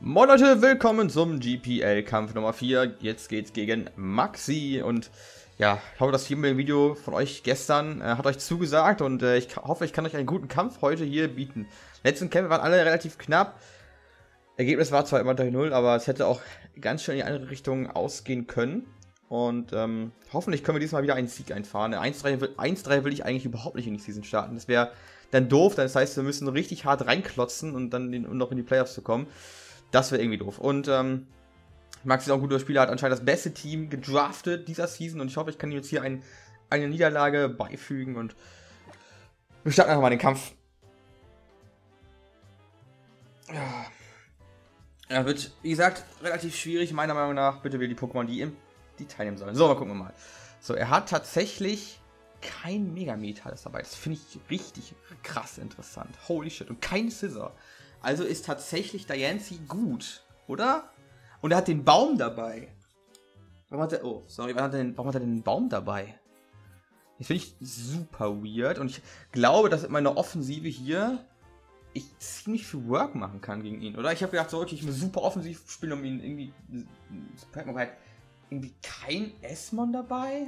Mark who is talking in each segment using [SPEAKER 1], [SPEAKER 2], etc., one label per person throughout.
[SPEAKER 1] Moin Leute, willkommen zum GPL-Kampf Nummer 4. Jetzt geht's gegen Maxi und ja, ich hoffe, das Video von euch gestern hat euch zugesagt und ich hoffe, ich kann euch einen guten Kampf heute hier bieten. Letzten Kämpfe waren alle relativ knapp. Ergebnis war zwar immer 3-0, aber es hätte auch ganz schön in die andere Richtung ausgehen können. Und hoffentlich können wir diesmal wieder einen Sieg einfahren. 1-3 will ich eigentlich überhaupt nicht in die Season starten. Das wäre dann doof, das heißt, wir müssen richtig hart reinklotzen und dann noch in die Playoffs zu kommen. Das wäre irgendwie doof. Und Maxi ist auch ein guter Spieler, hat anscheinend das beste Team gedraftet dieser Season. Und ich hoffe, ich kann ihm jetzt hier eine Niederlage beifügen. Und wir starten einfach mal den Kampf. Ja. Er wird, wie gesagt, relativ schwierig, meiner Meinung nach. Bitte wählt die Pokémon, die teilnehmen sollen. So, mal gucken wir mal. So, er hat tatsächlich kein Megametall dabei. Das finde ich richtig krass interessant. Holy shit. Und kein Scissor. Also ist tatsächlich Diancie gut, oder? Und er hat den Baum dabei. Warum hat er, oh, sorry, warum hat er denn den Baum dabei? Das finde ich super weird. Und ich glaube, dass mit meiner Offensive hier ich ziemlich viel Work machen kann gegen ihn, oder? Ich habe gedacht, so, okay, ich muss super offensiv spielen, um ihn irgendwie... irgendwie kein Esmon dabei.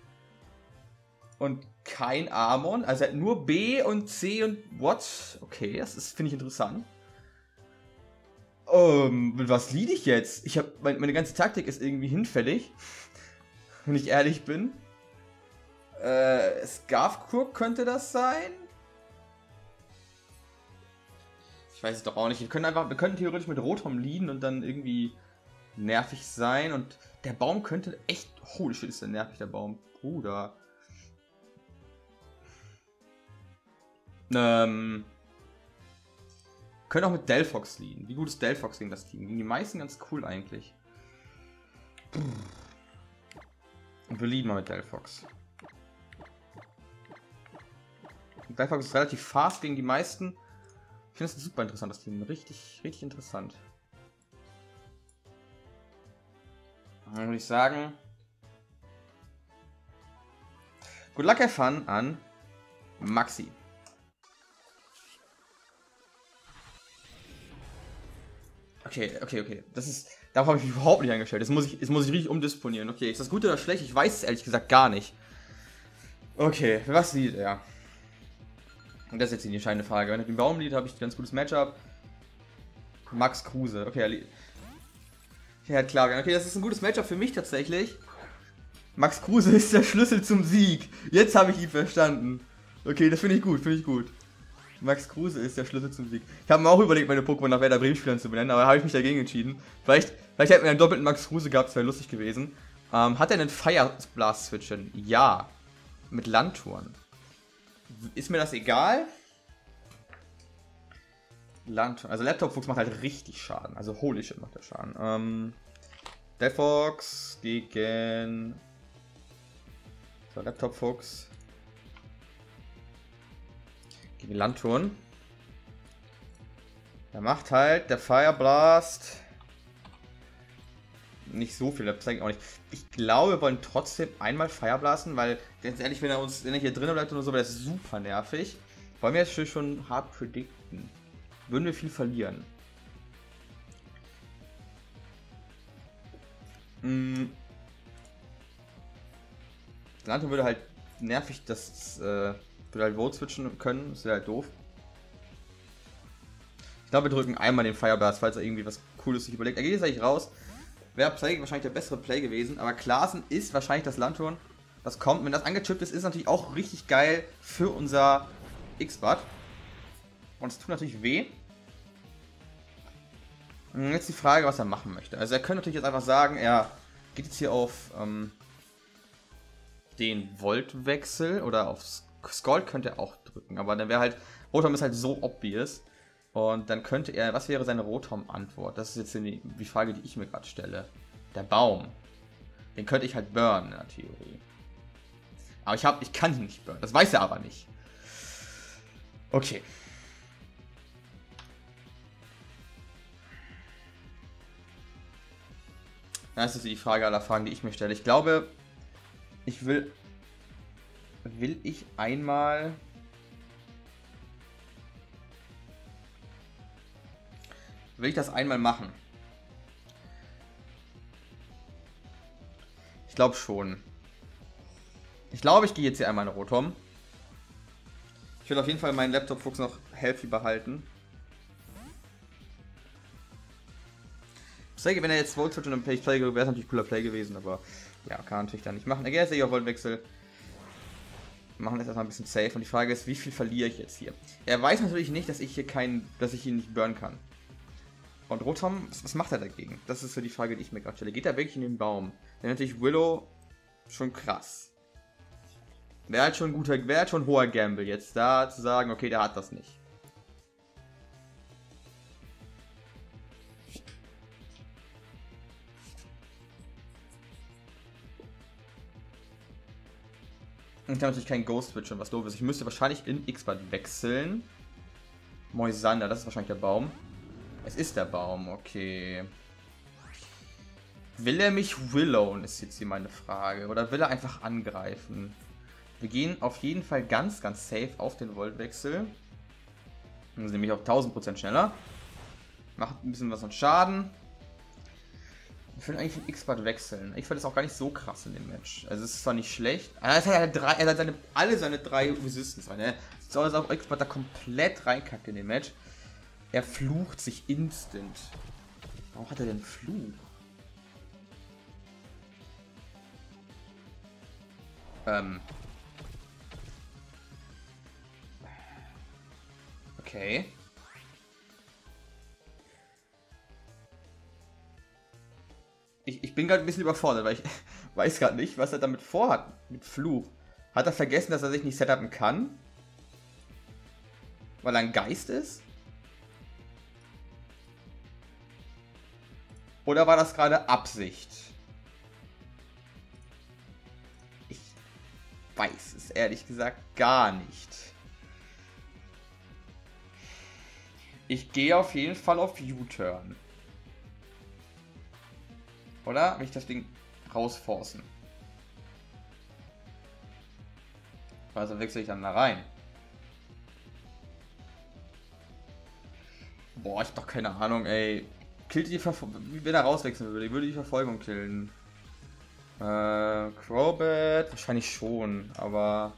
[SPEAKER 1] Und kein Amon. Also er hat nur B und C und what? Okay, das finde ich interessant. Mit was lied ich jetzt? Meine ganze Taktik ist irgendwie hinfällig. Wenn ich ehrlich bin. Scarfcrook könnte das sein? Ich weiß es doch auch nicht. Wir könnten theoretisch mit Rotom leaden und dann irgendwie nervig sein. Und der Baum könnte echt... Holy shit, ist der nervig, der Baum. Bruder. Können auch mit Delphox leaden. Wie gut ist Delphox gegen das Team? Gegen die meisten ganz cool eigentlich. Und wir leaden mal mit Delphox. Delphox ist relativ fast gegen die meisten. Ich finde das ein super interessantes Team. Richtig, richtig interessant. Dann würde ich sagen... Good luck, have fun an Maxi. Okay. Darauf habe ich mich überhaupt nicht eingestellt. Jetzt muss ich richtig umdisponieren. Okay, ist das gut oder schlecht? Ich weiß es ehrlich gesagt gar nicht. Okay, für was lied er? Und das ist jetzt die entscheidende Frage. Wenn er den Baum lied, habe ich ein ganz gutes Matchup. Max Kruse. Okay, er hat klar. Okay, das ist ein gutes Matchup für mich tatsächlich. Max Kruse ist der Schlüssel zum Sieg. Jetzt habe ich ihn verstanden. Okay, das finde ich gut, Max Kruse ist der Schlüssel zum Sieg. Ich habe mir auch überlegt, meine Pokémon nach Werder Bremen-Spielern zu benennen, aber habe ich mich dagegen entschieden. Vielleicht hätten wir einen doppelten Max Kruse gehabt, das wäre lustig gewesen. Hat er einen Fire Blast Switchen? Ja. Mit Landturn. Ist mir das egal? Landturn. Also Laptop-Fuchs macht halt richtig Schaden. Also holy shit macht der Schaden. Delphox gegen... So, Laptop-Fuchs. Gegen Landturn. Da macht halt der Fire Blast nicht so viel, das zeige ich auch nicht. Ich glaube, wir wollen trotzdem einmal Fire Blasten, weil, ganz ehrlich, wenn er hier drin bleibt oder so, wäre das super nervig. Wollen wir jetzt schon hart predikten? Würden wir viel verlieren? Landturn würde halt nervig, würde halt Vote switchen können, das wäre halt doof. Ich glaube, wir drücken einmal den Fire Blast, falls er irgendwie was Cooles sich überlegt. Er geht jetzt eigentlich raus. Wäre wahrscheinlich der bessere Play gewesen, aber Klaassen ist wahrscheinlich das Landturn. Das kommt, wenn das angechippt ist, ist natürlich auch richtig geil für unser X-Bud. Und es tut natürlich weh. Und jetzt die Frage, was er machen möchte. Also er könnte natürlich jetzt einfach sagen, er geht jetzt hier auf den Voltwechsel oder auf Scald könnte er auch drücken, aber dann wäre halt, Rotom ist halt so obvious. Und dann könnte er, was wäre seine Rotom-Antwort? Das ist jetzt die Frage, die ich mir gerade stelle. Der Baum. Den könnte ich halt burnen in der Theorie. Aber ich kann ihn nicht burnen. Das weiß er aber nicht. Okay. Das ist die Frage aller Fragen, die ich mir stelle. Ich glaube, will ich einmal Will ich das einmal machen? Ich glaube schon. Ich glaube, ich gehe jetzt hier einmal in Rotom. Ich will auf jeden Fall meinen Laptop-Fuchs noch healthy behalten. Wenn er jetzt Volt Switch und dann Play wäre es natürlich cooler Play gewesen, aber ja, kann er natürlich dann nicht machen. Er ist ja Voltwechsel. Wir machen jetzt erstmal ein bisschen safe und die Frage ist, wie viel verliere ich jetzt hier? Er weiß natürlich nicht, dass ich hier dass ich ihn nicht burnen kann. Und Rotom, was macht er dagegen? Das ist so die Frage, die ich mir gerade stelle. Geht er wirklich in den Baum? Dann natürlich Willow schon krass. Wäre halt schon ein hoher Gamble jetzt da zu sagen, okay, der hat das nicht. Ich habe natürlich keinen Ghost Switch und was doof ist. Ich müsste wahrscheinlich in X-Bad wechseln. Moisander, das ist wahrscheinlich der Baum. Es ist der Baum, okay. Will er mich willowen, ist jetzt hier meine Frage. Oder will er einfach angreifen? Wir gehen auf jeden Fall ganz, ganz safe auf den Voltwechsel. Dann sind nämlich auch 1000% schneller. Macht ein bisschen was an Schaden. Ich will eigentlich den X-Bad wechseln. Ich fand das auch gar nicht so krass in dem Match. Also es ist zwar nicht schlecht. Er hat alle seine 3 Resistance rein. Ne? So als ob X-Bad da komplett reinkackt in dem Match. Er flucht sich instant. Warum hat er denn Fluch? Okay. Ich bin gerade ein bisschen überfordert, weil ich weiß gerade nicht, was er damit vorhat mit Fluch. Hat er vergessen, dass er sich nicht setupen kann? Weil er ein Geist ist? Oder war das gerade Absicht? Ich weiß es ehrlich gesagt gar nicht. Ich gehe auf jeden Fall auf U-Turn. Oder? Will ich das Ding rausforcen? Also wechsle ich dann da rein. Boah, ich hab doch keine Ahnung, ey. Killt die wenn er rauswechseln würde, ich würde die Verfolgung killen. Crobat? Wahrscheinlich schon, aber...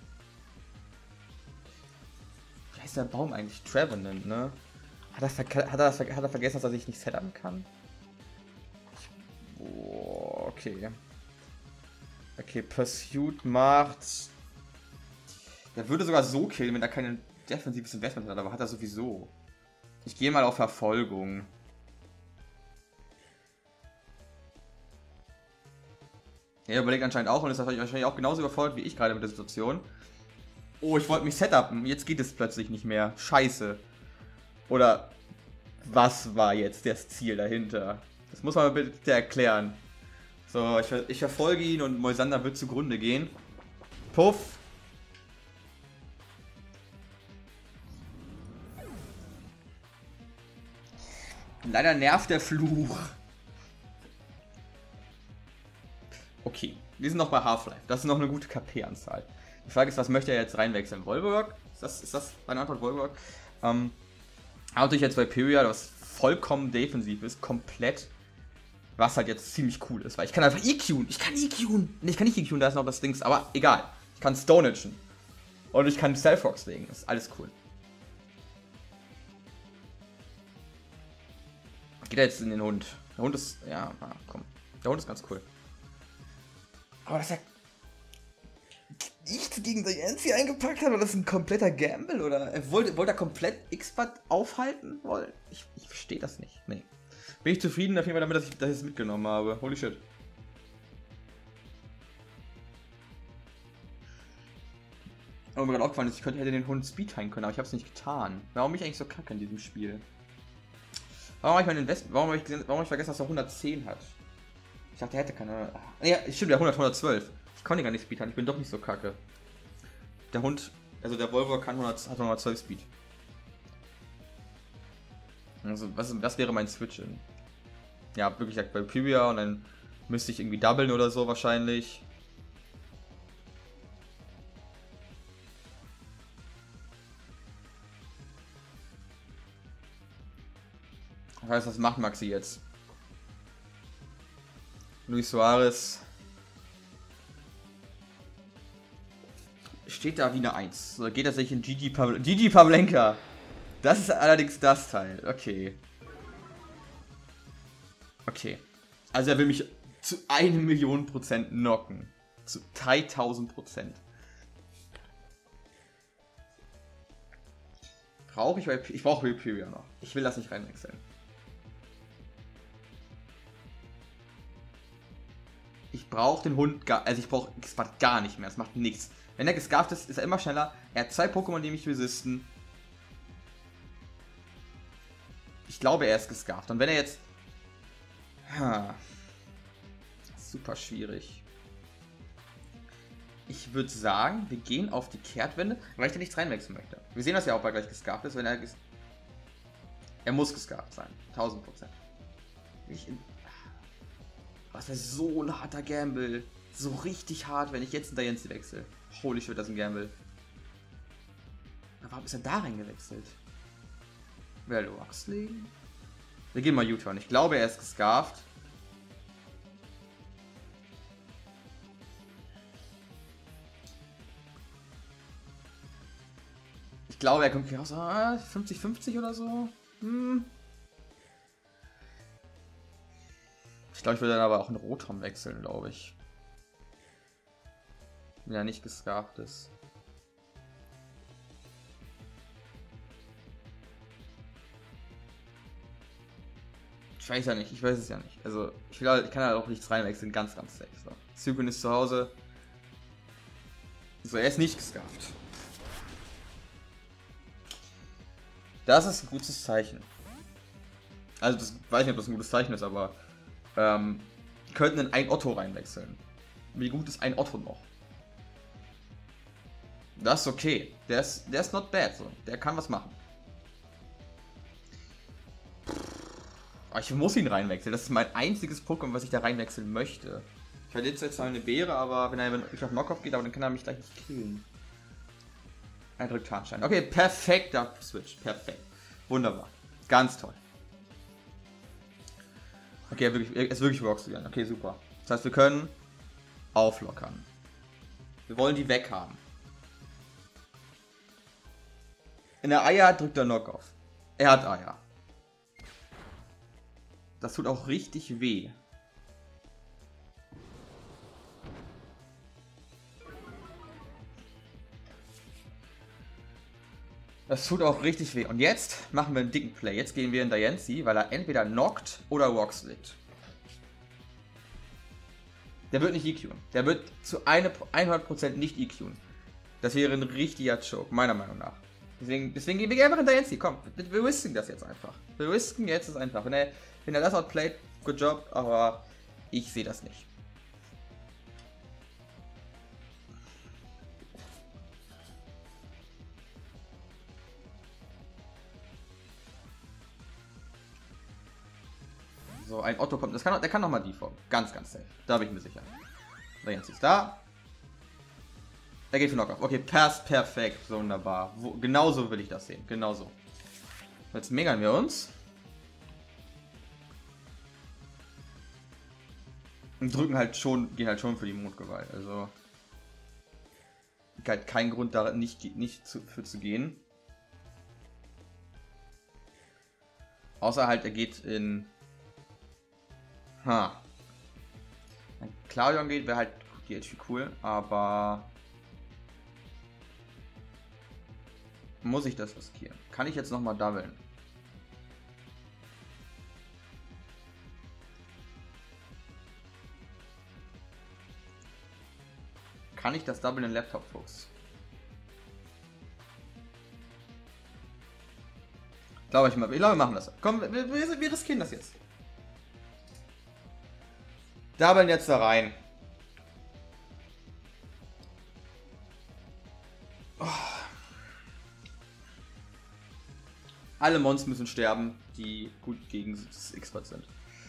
[SPEAKER 1] Wie heißt der Baum eigentlich? Trevenant, ne? Hat er vergessen, dass er sich nicht setupen kann? Oh, okay. Okay, Pursuit macht... Der würde sogar so killen, wenn er kein defensives Investment hat, aber hat er sowieso. Ich gehe mal auf Verfolgung. Er überlegt anscheinend auch und ist wahrscheinlich auch genauso überfordert wie ich gerade mit der Situation. Oh, ich wollte mich setupen. Jetzt geht es plötzlich nicht mehr. Scheiße. Oder was war jetzt das Ziel dahinter? Das muss man bitte erklären. So, ich verfolge ihn und Moisander wird zugrunde gehen. Puff. Leider nervt der Fluch. Okay, wir sind noch bei Half-Life. Das ist noch eine gute KP-Anzahl. Die Frage ist, was möchte er jetzt reinwechseln? Volberg? Ist das meine Antwort, Volberg? Aber natürlich jetzt bei Pyria, was vollkommen defensiv ist, komplett. Was halt jetzt ziemlich cool ist, weil ich kann einfach EQen. Ich kann EQen. Ne, ich kann nicht EQen, da ist noch das Dings, aber egal. Ich kann Stonagen. Und ich kann Stealth-Rocks legen. Das ist alles cool. Geht er jetzt in den Hund? Der Hund ist, ja, komm. Der Hund ist ganz cool. Aber dass er nichts gegen die NC eingepackt hat, war das ein kompletter Gamble? Oder wollte er komplett X-Bad aufhalten? Ich verstehe das nicht. Nee. Bin ich zufrieden auf jeden Fall damit, dass ich das mitgenommen habe. Holy shit. Aber mir gerade aufgefallen ist, hätte den Hund Speed heilen können, aber ich habe es nicht getan. Warum bin ich eigentlich so kacke in diesem Spiel? Warum habe ich vergessen, dass er 110 hat? Ich dachte, er hätte keine... Ja, stimmt, der 112. Ich konnte gar nicht Speed haben, ich bin doch nicht so kacke. Der Hund, also der Volvo hat 112 Speed. Also, was wäre mein Switch in? Ja, wirklich bei Pyria und dann müsste ich irgendwie doublen oder so wahrscheinlich. Das heißt, was macht Maxi jetzt? Luis Suarez steht da wie eine 1. So, geht er sich in Gigi Pavlenka. Das ist allerdings das Teil. Okay. Okay. Also er will mich zu 1.000.000% knocken. Zu 3.000%. Brauche ich, weil ich brauche Reperia noch. Ich will das nicht reinwechseln. Ich brauche den Hund gar, also ich brauche Xbat gar nicht mehr. Das macht nichts. Wenn er gescarft ist, ist er immer schneller. Er hat 2 Pokémon, die mich resisten. Ich glaube, er ist gescarft. Und wenn er jetzt... Super schwierig. Ich würde sagen, wir gehen auf die Kehrtwende, weil ich da nichts reinwechseln möchte. Wir sehen das ja auch, weil er gleich gescarft ist. Wenn er er muss gescarft sein. 1000%. Was wäre so ein harter Gamble. So richtig hart, wenn ich jetzt in Diancie wechsle. Holy shit, das ist ein Gamble. Aber warum ist er da reingewechselt? Will er Roxley? Wir gehen mal U-Turn. Ich glaube, er ist gescarft. Ich glaube, er kommt hier raus. 50-50 oder so. Ich glaube, ich würde dann aber auch in Rotom wechseln, glaube ich. Wenn er nicht gescarft ist. Ich weiß ja nicht, ich weiß es ja nicht. Also, ich kann halt auch nichts reinwechseln, ganz safe. So. Sukun ist zu Hause. So, er ist nicht gescarft. Das ist ein gutes Zeichen. Also, das weiß ich nicht, ob das ein gutes Zeichen ist, aber könnten in ein Otto reinwechseln. Wie gut ist ein Otto noch? Das ist okay. Der ist not bad. So. Der kann was machen. Aber ich muss ihn reinwechseln. Das ist mein einziges Pokémon, was ich da reinwechseln möchte. Ich hatte jetzt zwar eine Beere, aber wenn er wirklich auf Knockoff geht, aber dann kann er mich gleich nicht killen. Ein Rücktarnstein. Okay, perfekter Switch. Perfekt. Wunderbar. Ganz toll. Okay, er ist wirklich Roxley. Okay, super. Das heißt, wir können auflockern. Wir wollen die weghaben. In der Eier drückt er Knockoff. Er hat Eier. Das tut auch richtig weh. Das tut auch richtig weh. Und jetzt machen wir einen dicken Play. Jetzt gehen wir in Diancie, weil er entweder knockt oder Roxley. Der wird nicht EQen. Der wird zu 100% nicht EQen. Das wäre ein richtiger Choke, meiner Meinung nach. Deswegen gehen wir einfach in Diancie. Komm, wir risken das jetzt einfach. Wir risken jetzt das einfach. Wenn er das outplayt, good job, aber ich sehe das nicht. So, ein Otto kommt. Der kann nochmal defaulten. Ganz safe. Da bin ich mir sicher. Diancie ist da. Er geht für Knockoff. Okay, perfekt. Wunderbar. Genauso will ich das sehen. Genauso. Jetzt megern wir uns. Und gehen halt schon für die Mondgewalt. Also. Halt kein Grund da nicht für zu gehen. Außer halt, er geht in. Wenn Claudion geht, wäre halt die HP cool, aber. Muss ich das riskieren? Kann ich jetzt nochmal doublen? Kann ich das doublen in Laptop-Fuchs? Ich glaube, wir machen das. Komm, wir riskieren das jetzt. Doublen jetzt da rein. Oh. Alle Mons müssen sterben, die gut gegen das X-Bot sind.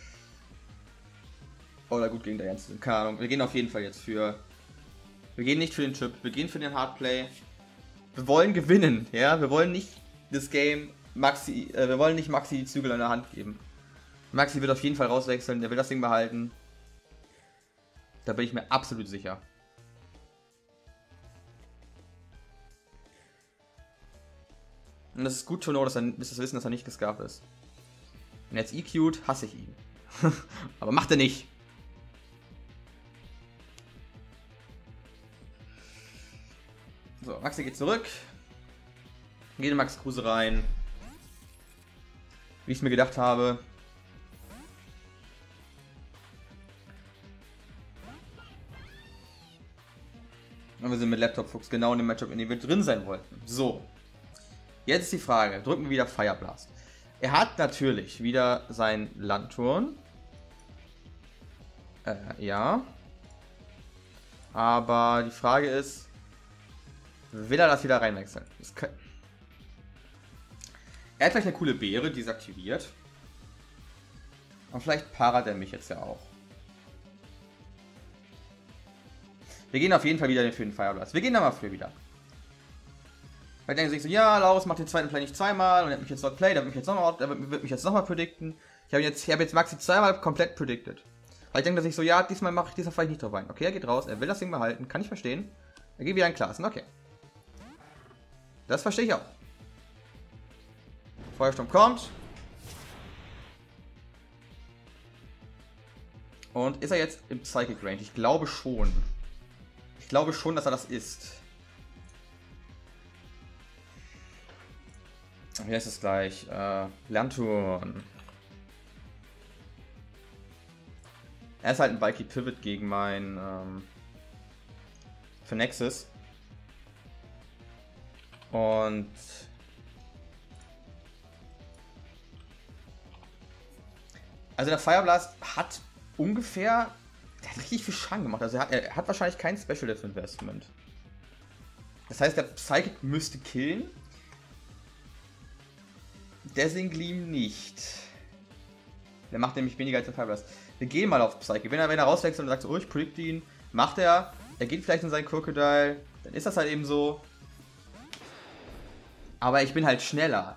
[SPEAKER 1] Oder gut gegen Diancie sind. Keine Ahnung. Wir gehen auf jeden Fall jetzt für. Wir gehen nicht für den Chip, wir gehen für den Hardplay. Wir wollen gewinnen, ja. Wir wollen nicht das Game Maxi, wir wollen nicht Maxi die Zügel in der Hand geben. Maxi wird auf jeden Fall rauswechseln, der will das Ding behalten. Da bin ich mir absolut sicher. Und das ist gut to know, dass das Wissen, dass er nicht gescarft ist. Wenn er jetzt EQ'd, hasse ich ihn. Aber macht er nicht. So, Maxi geht zurück. Geht in Max Kruse rein. Wie ich es mir gedacht habe. Und wir sind mit Laptop Fuchs genau in dem Matchup, in dem wir drin sein wollten. So. Jetzt ist die Frage. Drücken wir wieder Fire Blast. Er hat natürlich wieder sein Landturm. Ja. Aber die Frage ist, will er das wieder reinwechseln? Er hat gleich eine coole Beere, die ist aktiviert. Und vielleicht parat er mich jetzt ja auch. Wir gehen auf jeden Fall wieder für den Fire Blast. Wir gehen da mal für wieder. Weil denken sich so, ja, Laurus macht den zweiten Play nicht zweimal und er hat mich jetzt dort Play, der wird mich jetzt nochmal predikten. Ich habe jetzt Maxi zweimal komplett predicted. Weil ich denke sich so, ja, diesmal mache ich vielleicht nicht drauf ein. Okay, er geht raus, er will das Ding behalten, kann ich verstehen. Er geht wieder in Klassen, okay. Das verstehe ich auch. Feuersturm kommt. Und ist er jetzt im Psychic Range? Ich glaube schon. Ich glaube schon, dass er das ist. Wie heißt es gleich? Lernturm. Er ist halt ein Bulky Pivot gegen mein Phenexis. Und also der Fire Blast hat ungefähr, der hat richtig viel Schaden gemacht. Also er hat wahrscheinlich kein Special Death Investment. Das heißt, der Psychic müsste killen. Der Singleam nicht. Der macht nämlich weniger als der Fire Blast. Wir gehen mal auf Psychic. Wenn er rauswechselt und sagt so, oh, ich predict ihn, macht er. Er geht vielleicht in seinen Crocodile. Dann ist das halt eben so. Aber ich bin halt schneller.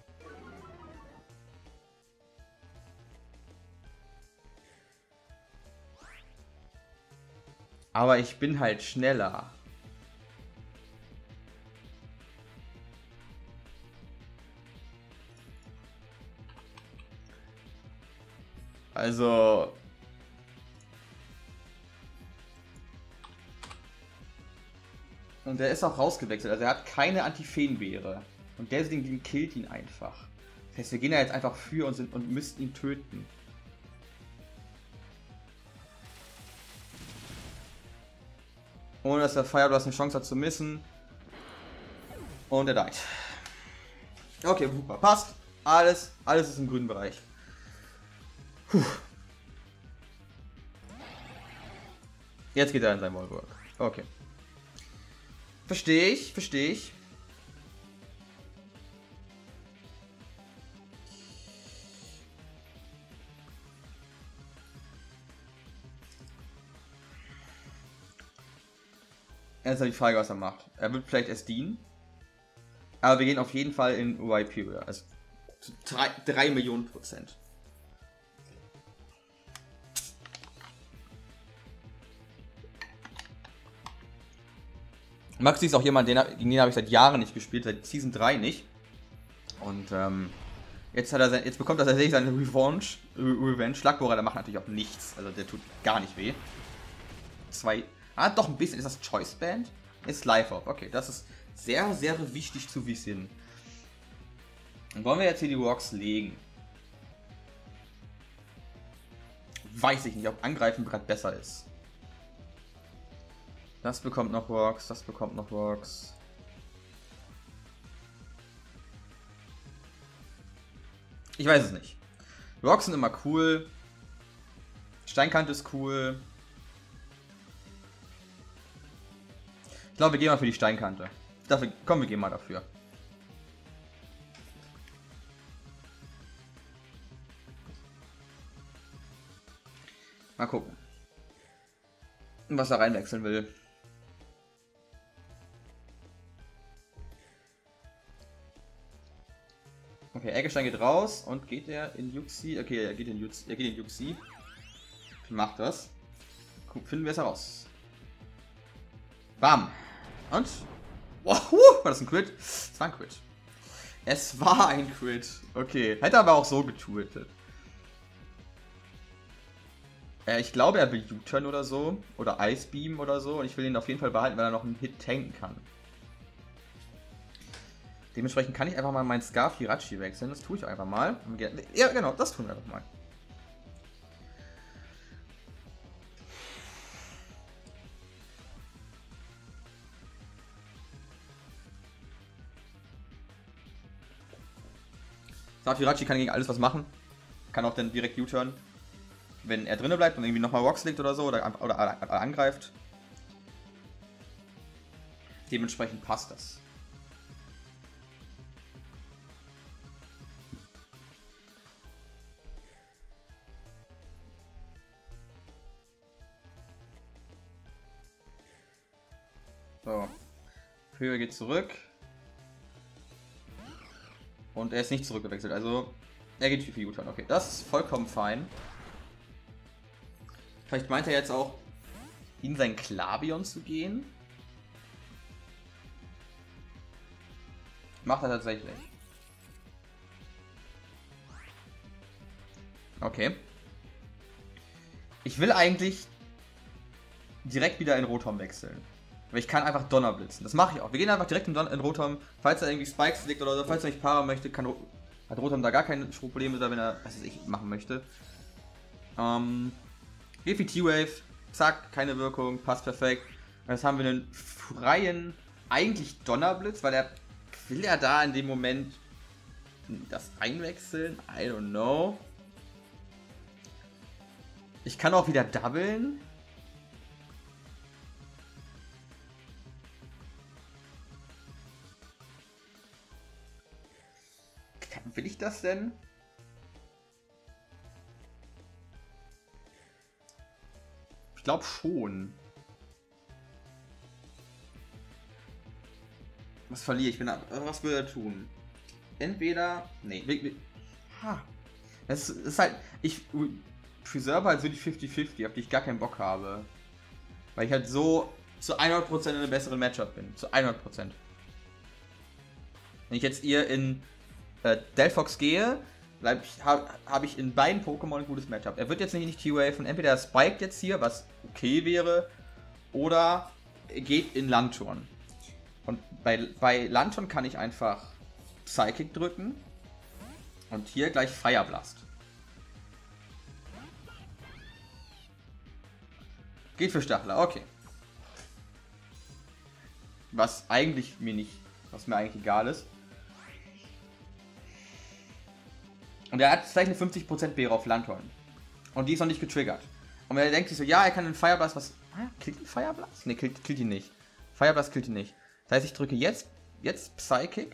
[SPEAKER 1] Aber ich bin halt schneller. Also... Und der ist auch rausgewechselt. Also er hat keine Anti-Feenbeere. Und der Ding killt ihn einfach. Das heißt, wir gehen da jetzt einfach für und müssten ihn töten. Ohne dass der Fire Blast eine Chance hat zu missen. Und er died. Okay, super. Passt. Alles ist im grünen Bereich. Puh. Jetzt geht er in sein Wallwork. Okay. Verstehe ich. Jetzt ist die Frage, was er macht. Er wird vielleicht erst dienen. Aber wir gehen auf jeden Fall in YP. Also 3 Millionen %. Maxi ist auch jemand, gegen den habe ich seit Jahren nicht gespielt, seit Season 3 nicht. Und jetzt bekommt er tatsächlich seine Revenge. Schlagbohrer, der macht natürlich auch nichts. Also der tut gar nicht weh. Doch ein bisschen. Ist das Choice Band? Ist Life Up. Okay, das ist sehr, sehr wichtig zu wissen. Dann wollen wir jetzt hier die Rocks legen. Weiß ich nicht, ob Angreifen gerade besser ist. Das bekommt noch Rocks, das bekommt noch Rocks. Ich weiß es nicht. Rocks sind immer cool. Steinkante ist cool. Ich glaube, wir gehen mal für die Steinkante. Wir gehen mal dafür. Mal gucken, was er reinwechseln will. Okay, Eggestein geht raus und geht er in Yuxi? Okay, er geht in Yuxi. Macht das. Finden wir es heraus. Bam. Und? Wow, war das ein Crit? Es war ein Crit. Es war ein Crit. Okay. Hätte aber auch so getötet. Ich glaube, er will U-Turn oder so. Oder Ice Beam oder so. Und ich will ihn auf jeden Fall behalten, weil er noch einen Hit tanken kann. Dementsprechend kann ich einfach mal meinen Scar Firachi wechseln. Das tue ich einfach mal. Ja, genau, das tun wir einfach mal. Scar Firachi kann gegen alles was machen. Kann auch dann direkt U-Turn. Wenn er drinnen bleibt und irgendwie nochmal Rocks legt oder so. Oder angreift. Dementsprechend passt das. So. Höhe geht zurück. Und er ist nicht zurückgewechselt. Also, er geht für U-Turn. Okay, das ist vollkommen fein. Vielleicht meint er jetzt auch, in sein Klavion zu gehen. Macht er tatsächlich. Okay. Ich will eigentlich direkt wieder in Rotom wechseln. Aber ich kann einfach Donner blitzen. Das mache ich auch. Wir gehen einfach direkt in Rotom. Falls er irgendwie Spikes liegt oder so, falls er nicht Para möchte, hat Rotom da gar keine Probleme, wenn er, was weiß ich, machen möchte. Geht wie T-Wave. Zack, keine Wirkung. Passt perfekt. Und jetzt haben wir einen freien, eigentlich Donnerblitz, weil will er da in dem Moment das einwechseln? I don't know. Ich kann auch wieder doublen. Will ich das denn? Ich glaube schon. Was verliere ich? Was will er tun? Entweder. Nee. Das ist halt. Ich preserve halt so die 50-50, auf die ich gar keinen Bock habe. Weil ich halt so zu 100% in einem besseren Matchup bin. Zu 100%. Wenn ich jetzt ihr in Delphox gehe, habe ich in beiden Pokémon ein gutes Matchup. Er wird jetzt nicht T-Waven, entweder er spiked jetzt hier, was okay wäre, oder er geht in Lanturn. Und bei Lanturn kann ich einfach Psychic drücken und hier gleich Fire Blast. Geht für Stachler, okay. Was mir eigentlich egal ist. Und er hat vielleicht eine 50% Beere auf Lanturn. Und die ist noch nicht getriggert. Und wenn er denkt sich so, ja, er kann einen Fire Blast, was... killt ihn Fire Blast? Ne, killt ihn nicht. Fire Blast killt ihn nicht. Das heißt, ich drücke jetzt Psychic.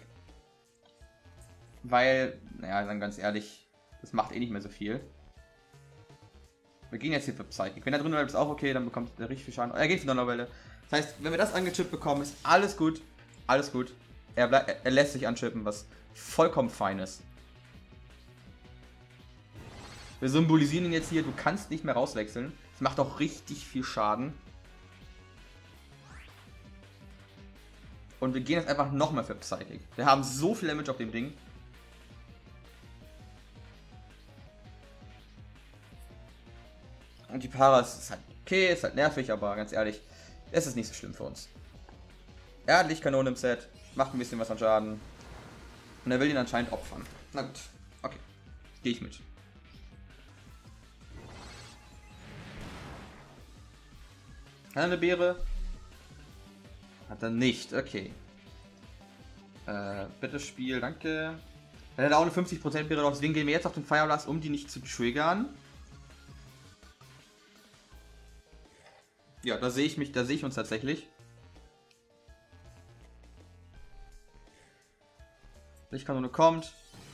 [SPEAKER 1] Weil, naja, dann ganz ehrlich, das macht eh nicht mehr so viel. Wir gehen jetzt hier für Psychic. Wenn er drin bleibt, ist auch okay, dann bekommt er richtig viel Schaden. Er geht für Donnerwelle. Das heißt, wenn wir das angechippt bekommen, ist alles gut. Alles gut. Er lässt sich anchippen, was vollkommen fein ist. Wir symbolisieren ihn jetzt hier, du kannst nicht mehr rauswechseln. Das macht auch richtig viel Schaden. Und wir gehen jetzt einfach nochmal für Psychic. Wir haben so viel Damage auf dem Ding. Und die Paras ist halt okay, ist halt nervig, aber ganz ehrlich, es ist nicht so schlimm für uns. Er hat Lichtkanone im Set, macht ein bisschen was an Schaden. Und er will ihn anscheinend opfern. Na gut, okay. Gehe ich mit. Hat er eine Beere? Hat er nicht, okay. Bitte Spiel, danke. Er hat auch eine 50% Beere drauf, deswegen gehen wir jetzt auf den Fire Blast, um die nicht zu triggern. Ja, da sehe ich uns tatsächlich. Lichtkanone kommt.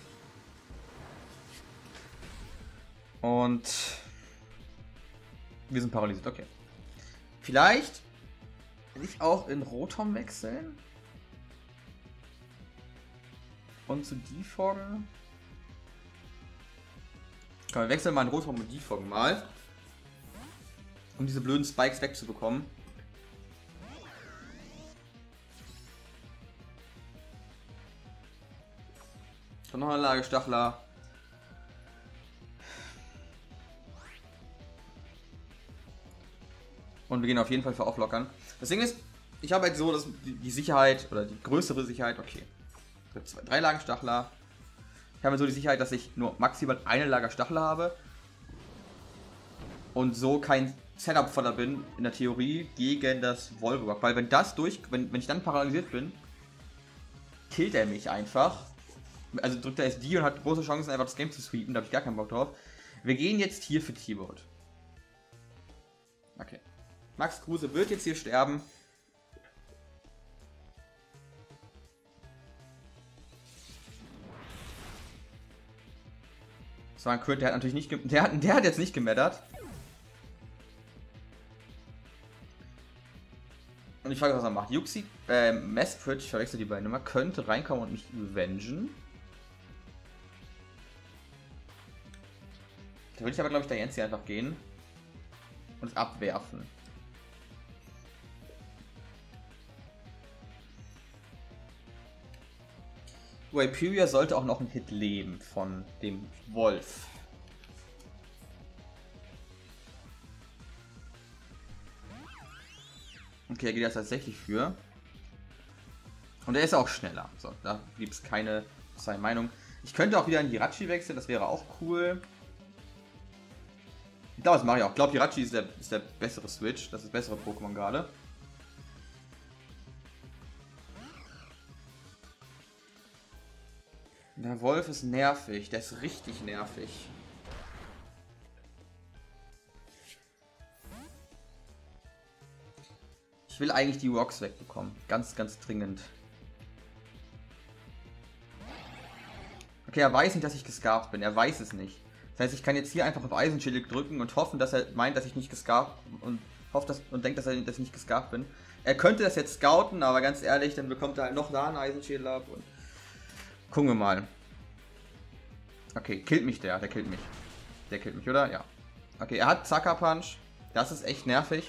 [SPEAKER 1] Und wir sind paralysiert, okay. Vielleicht will ich auch in Rotom wechseln. Und zu Defoggen. Komm, wir wechseln mal in Rotom mit Defoggen mal. Um diese blöden Spikes wegzubekommen. Dann noch eine Lage Stachler. Und wir gehen auf jeden Fall für Auflockern. Das Ding ist, ich habe halt so dass die Sicherheit oder die größere Sicherheit, okay. 3 Lagen Stachler. Ich habe so die Sicherheit, dass ich nur maximal eine Lager Stachler habe. Und so kein Setup-Voller bin, in der Theorie, gegen das Volberock. Weil wenn das wenn ich dann paralysiert bin, killt er mich einfach. Also drückt er SD und hat große Chancen, einfach das Game zu sweepen. Da habe ich gar keinen Bock drauf. Wir gehen jetzt hier für T-Boat. Okay. Max Kruse wird jetzt hier sterben. Das war ein Crit, der hat natürlich nicht der hat jetzt nicht gemattert. Und ich frage, was er macht. Yuxi, Messfridge, ich verwechsel die beiden immer, könnte reinkommen und mich revengen. Da würde ich aber, glaube ich, da jetzt hier einfach gehen. Und es abwerfen. Vaporeon sollte auch noch einen Hit leben von dem Wolf. Okay, er geht jetzt tatsächlich für. Und er ist auch schneller. So, da gibt es keine zwei Meinungen. Ich könnte auch wieder in Hirachi wechseln, das wäre auch cool. Ich glaube, das mache ich auch. Ich glaube, Hirachi ist der bessere Switch. Das ist das bessere Pokémon gerade. Der Wolf ist nervig. Der ist richtig nervig. Ich will eigentlich die Rocks wegbekommen. Ganz, ganz dringend. Okay, er weiß nicht, dass ich gescarft bin. Er weiß es nicht. Das heißt, ich kann jetzt hier einfach auf Eisenschilde drücken und hoffen, dass er meint, dass ich nicht gescarft und hofft und denkt, dass ich nicht gescarft bin. Er könnte das jetzt scouten, aber ganz ehrlich, dann bekommt er halt noch da einen Eisenschädel ab und gucken wir mal. Okay, killt mich der killt mich. Der killt mich, oder? Ja. Okay, er hat Sucker Punch. Das ist echt nervig.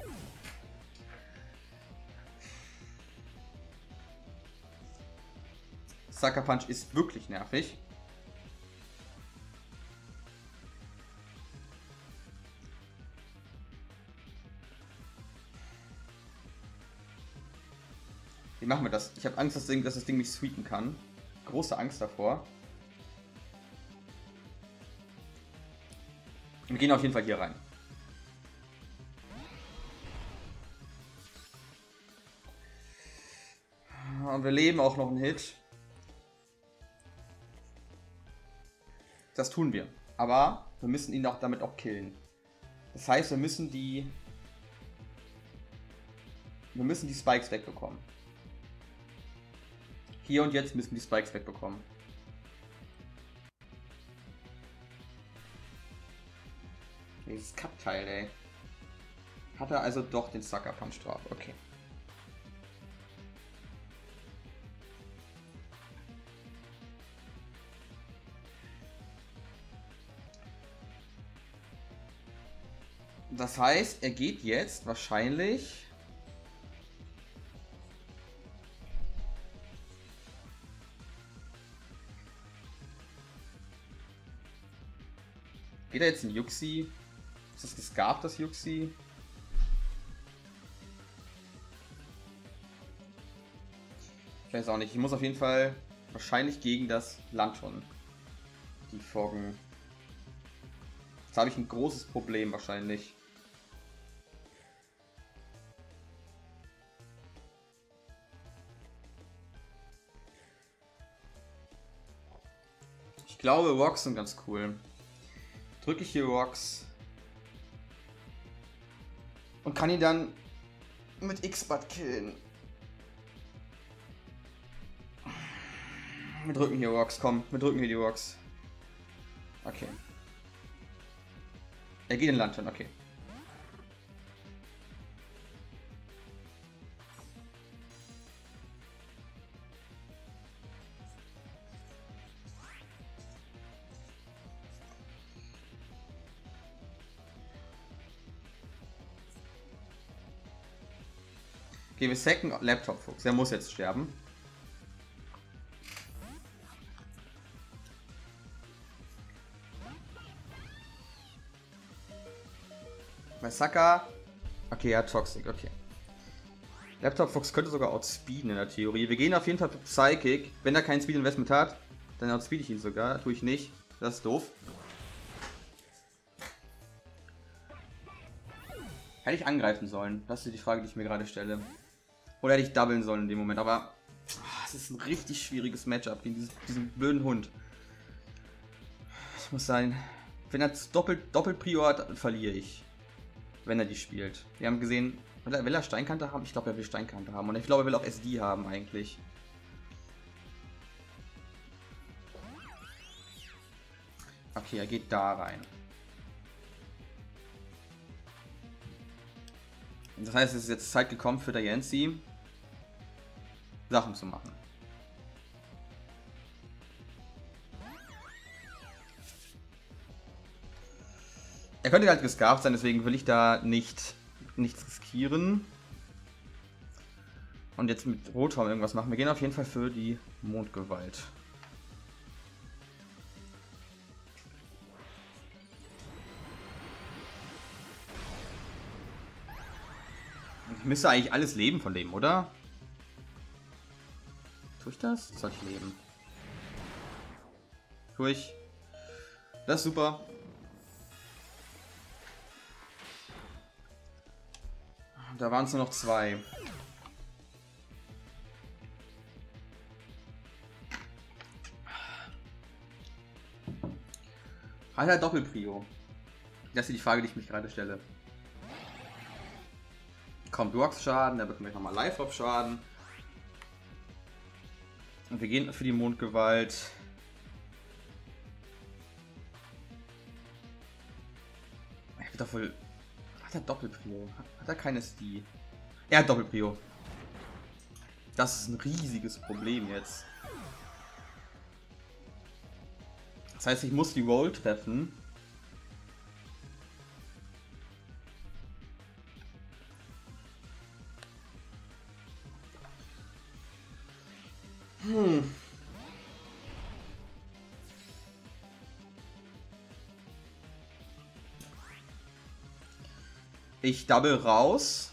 [SPEAKER 1] Sucker Punch ist wirklich nervig. Wie machen wir das? Ich habe Angst, dass das Ding mich sweepen kann. Große Angst davor. Wir gehen auf jeden Fall hier rein. Und wir leben auch noch einen Hit. Das tun wir. Aber wir müssen ihn auch damit auch killen. Das heißt, wir müssen die Spikes wegbekommen. Hier und jetzt müssen die Spikes wegbekommen. Dieses Kackteil, ey. Hat er also doch den Sucker Punch drauf. Okay. Das heißt, er geht jetzt wahrscheinlich... Geht er jetzt in Yuxi? Ist das gescarft, das Yuxi? Ich weiß auch nicht. Ich muss auf jeden Fall wahrscheinlich gegen das Lanton die Foggen. Jetzt habe ich ein großes Problem wahrscheinlich. Ich glaube, Rocks sind ganz cool. Drücke ich hier Rocks. Und kann ihn dann mit X-Bud killen. Wir drücken hier Rocks, komm. Wir drücken hier die Rocks. Okay. Er geht in Lantern, okay. Okay, wir sacken Laptop-Fuchs. Der muss jetzt sterben. Bei Saka. Okay, er hat Toxic, okay. Laptop-Fuchs könnte sogar outspeeden in der Theorie. Wir gehen auf jeden Fall für Psychic. Wenn er kein Speed-Investment hat, dann outspeed ich ihn sogar. Tue ich nicht. Das ist doof. Hätte ich angreifen sollen? Das ist die Frage, die ich mir gerade stelle. Oder hätte ich doublen sollen in dem Moment? Aber es ist ein richtig schwieriges Matchup gegen diesen blöden Hund. Das muss sein. Wenn er doppelt Prio hat, verliere ich. Wenn er die spielt. Wir haben gesehen, will er Steinkante haben? Ich glaube, er will Steinkante haben. Und ich glaube, er will auch SD haben eigentlich. Okay, er geht da rein. Das heißt, es ist jetzt Zeit gekommen für der Yancy, Sachen zu machen. Er könnte halt gescarft sein, deswegen will ich da nichts riskieren. Und jetzt mit Rotom irgendwas machen. Wir gehen auf jeden Fall für die Mondgewalt. Ich müsste eigentlich alles leben von dem, oder? Tue ich das? Soll ich leben? Tue ich. Das ist super. Da waren es nur noch 2. Hat er Doppelprio? Das ist die Frage, die ich mich gerade stelle. Kommt Rocks Schaden, der bekommt nochmal Life-Drop Schaden. Und wir gehen für die Mondgewalt. Er wird doch wohl. Hat er Doppelprio? Hat er keine SD? Er hat Doppelprio. Das ist ein riesiges Problem jetzt. Das heißt, ich muss die Roll treffen. Ich double raus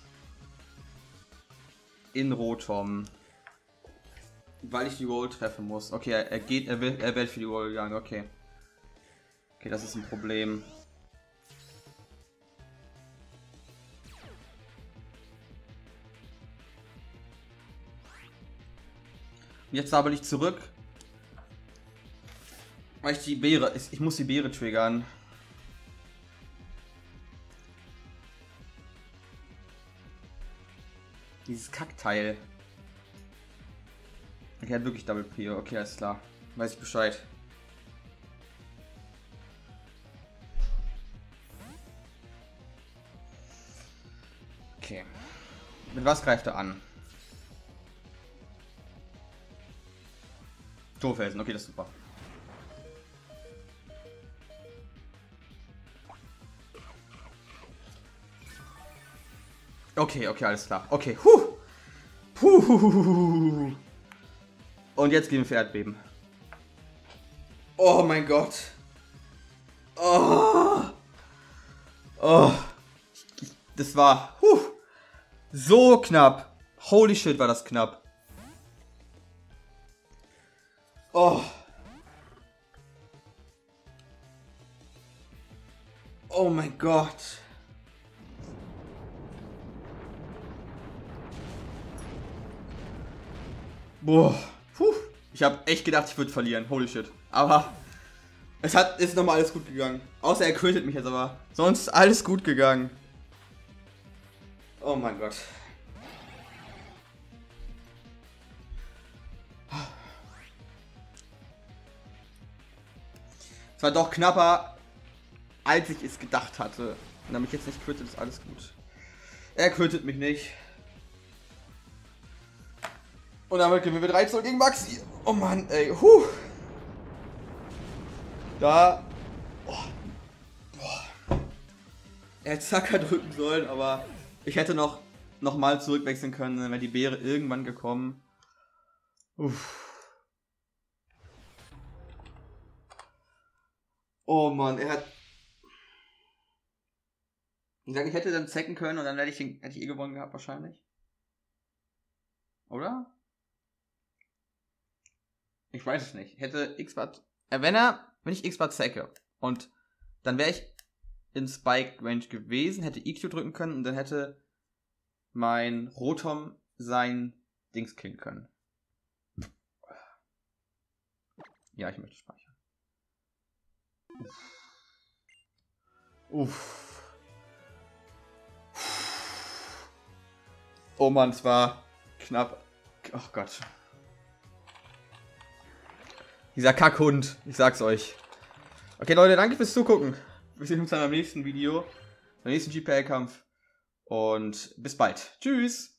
[SPEAKER 1] in Rotom, weil ich die Roll treffen muss. Okay, er wird für die Roll gegangen. Okay, das ist ein Problem. Jetzt double ich zurück, weil ich die Beere, ich muss die Beere triggern. Dieses Kackteil. Okay, er hat wirklich Double Prio. Okay, alles klar. Weiß ich Bescheid. Okay. Mit was greift er an? Torfelsen. Okay, das ist super. Okay, alles klar. Okay, Und jetzt gehen wir für Erdbeben. Oh mein Gott. Das war so knapp. Holy shit, war das knapp. Oh mein Gott. Boah. Ich habe echt gedacht, ich würde verlieren. Holy shit. Aber ist nochmal alles gut gegangen. Außer er tötet mich jetzt, aber sonst ist alles gut gegangen. Oh mein Gott. Es war doch knapper, als ich es gedacht hatte. Wenn er mich jetzt nicht tötet, ist alles gut. Er tötet mich nicht. Und damit gewinnen wir 3-0 gegen Maxi. Oh Mann, ey. Da. Er hätte Saka drücken sollen, aber ich hätte noch nochmal zurückwechseln können, dann wäre die Beere irgendwann gekommen. Uff. Oh Mann, er hat... Ich sag, ich hätte dann zecken können und dann hätte ich eh gewonnen gehabt wahrscheinlich. Oder? Ich weiß es nicht. Hätte X-Bart... wenn ich X-Bart zecke und dann wäre ich in Spike Range gewesen, hätte EQ drücken können und dann hätte mein Rotom sein Dings killen können. Ja, ich möchte speichern. Uff. Oh Mann, es war knapp. Oh Gott. Dieser Kackhund, ich sag's euch. Okay, Leute, danke fürs Zugucken. Wir sehen uns dann beim nächsten Video, beim nächsten GPL-Kampf. Und bis bald. Tschüss.